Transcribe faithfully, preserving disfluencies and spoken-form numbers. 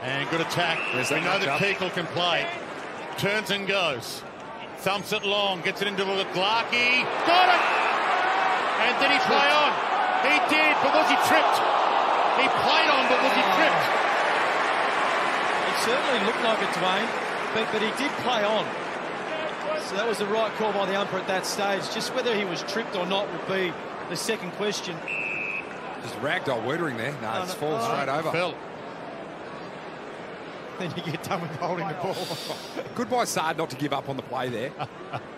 And good attack. There's we know that that Keekle can play. Turns and goes. Thumps it long. Gets it into the Larkey. Got it! And did he play on? He did, but was he tripped? He played on, but was he tripped? It certainly looked like it, Dwayne, but, but he did play on. So that was the right call by the umpire at that stage. Just whether he was tripped or not would be the second question. Just ragdoll Woodring there. No, Oh, it's no. fallen Oh, straight over. Fell. Then you get done with holding the ball. Good by Sard not to give up on the play there.